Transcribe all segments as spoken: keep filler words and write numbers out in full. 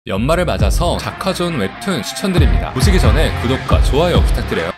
연말을 맞아서 작화 좋은 웹툰 추천드립니다. 보시기 전에 구독과 좋아요 부탁드려요.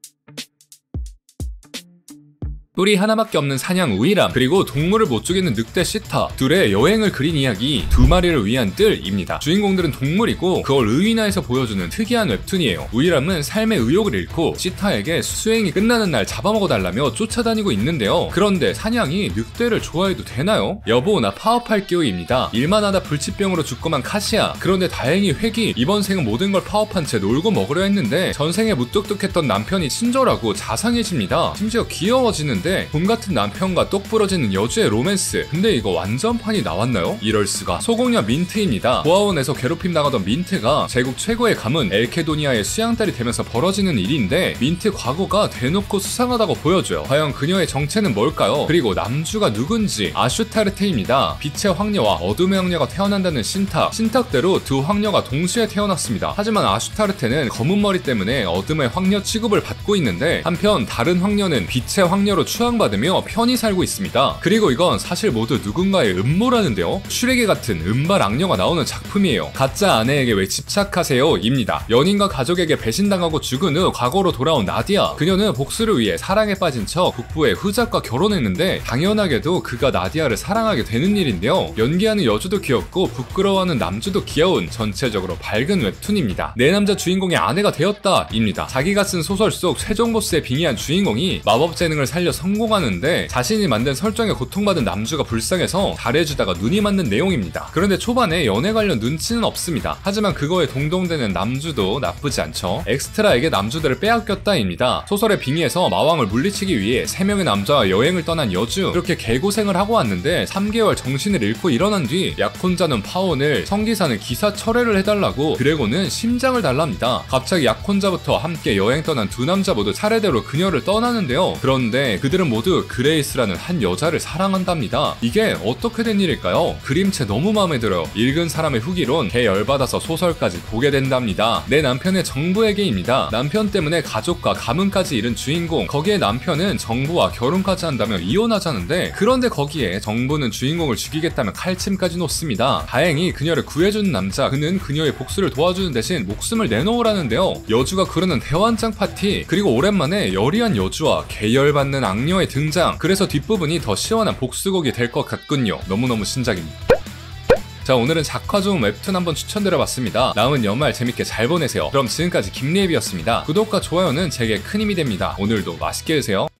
뿔이 하나밖에 없는 사냥 우이람, 그리고 동물을 못 죽이는 늑대 시타, 둘의 여행을 그린 이야기 두 마리를 위한 뜰입니다. 주인공들은 동물이고 그걸 의인화해서 보여주는 특이한 웹툰이에요. 우이람은 삶의 의욕을 잃고 시타에게 수행이 끝나는 날 잡아먹어달라며 쫓아다니고 있는데요. 그런데 사냥이 늑대를 좋아해도 되나요? 여보 나 파업할게요입니다. 일만 하다 불치병으로 죽고만 카시야. 그런데 다행히 획이 이번 생은 모든 걸 파업한 채 놀고 먹으려 했는데 전생에 무뚝뚝했던 남편이 친절하고 자상해집니다. 심지어 귀여워지는데 봄같은 남편과 똑부러지는 여주의 로맨스. 근데 이거 완전판이 나왔나요? 이럴수가. 소공녀 민트입니다. 고아원에서 괴롭힘 나가던 민트가 제국 최고의 가문 엘케도니아의 수양딸이 되면서 벌어지는 일인데 민트 과거가 대놓고 수상하다고 보여줘요. 과연 그녀의 정체는 뭘까요? 그리고 남주가 누군지. 아슈타르테입니다. 빛의 황녀와 어둠의 황녀가 태어난다는 신탁. 신탁대로 두 황녀가 동시에 태어났습니다. 하지만 아슈타르테는 검은 머리 때문에 어둠의 황녀 취급을 받고 있는데 한편 다른 황녀는 빛의 황녀로 추앙받으며 편히 살고 있습니다. 그리고 이건 사실 모두 누군가의 음모라는데요. 슈레게 같은 음발 악녀가 나오는 작품이에요. 가짜 아내에게 왜 집착하세요? 입니다. 연인과 가족에게 배신당하고 죽은 후 과거로 돌아온 나디아. 그녀는 복수를 위해 사랑에 빠진 척 북부의 후작과 결혼했는데 당연하게도 그가 나디아를 사랑하게 되는 일인데요. 연기하는 여주도 귀엽고 부끄러워하는 남주도 귀여운 전체적으로 밝은 웹툰입니다. 내 남자 주인공의 아내가 되었다 입니다. 자기가 쓴 소설 속 최종 보스에 빙의한 주인공이 마법 재능을 살려 성공하는데 자신이 만든 설정에 고통받은 남주가 불쌍해서 잘해주다가 눈이 맞는 내용입니다. 그런데 초반에 연애 관련 눈치는 없습니다. 하지만 그거에 동동되는 남주도 나쁘지 않죠. 엑스트라에게 남주들을 빼앗겼다입니다. 소설에 빙의해서 마왕을 물리치기 위해 세 명의 남자와 여행을 떠난 여주. 그렇게 개고생을 하고 왔는데 삼 개월 정신을 잃고 일어난 뒤 약혼자는 파혼을, 성기사는 기사 철회를 해달라고, 드래곤은 심장을 달랍니다. 갑자기 약혼자부터 함께 여행 떠난 두 남자 모두 차례대로 그녀를 떠나는데요. 그런데 그들은 모두 그레이스라는 한 여자를 사랑한답니다. 이게 어떻게 된 일일까요? 그림체 너무 마음에 들어요. 읽은 사람의 후기론 개 열받아서 소설까지 보게 된답니다. 내 남편의 정부에게입니다. 남편 때문에 가족과 가문까지 잃은 주인공. 거기에 남편은 정부와 결혼까지 한다며 이혼하자는데 그런데 거기에 정부는 주인공을 죽이겠다며 칼침까지 놓습니다. 다행히 그녀를 구해주는 남자. 그는 그녀의 복수를 도와주는 대신 목숨을 내놓으라는데요. 여주가 그러는 대환장 파티. 그리고 오랜만에 여리한 여주와 계열받는 악녀의 등장. 그래서 뒷부분이 더 시원한 복수곡이 될 것 같군요. 너무너무 신작입니다. 자, 오늘은 작화 좋은 웹툰 한번 추천드려봤습니다. 남은 연말 재밌게 잘 보내세요. 그럼 지금까지 김리앱이었습니다. 구독과 좋아요는 제게 큰 힘이 됩니다. 오늘도 맛있게 드세요.